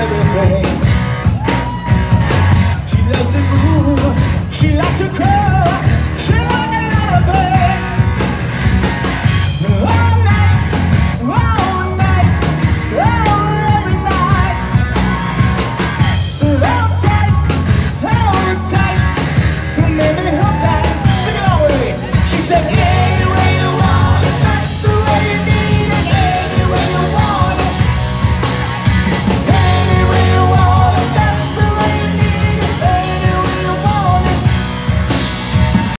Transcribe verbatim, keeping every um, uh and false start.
everything. She doesn't move, she likes to cry.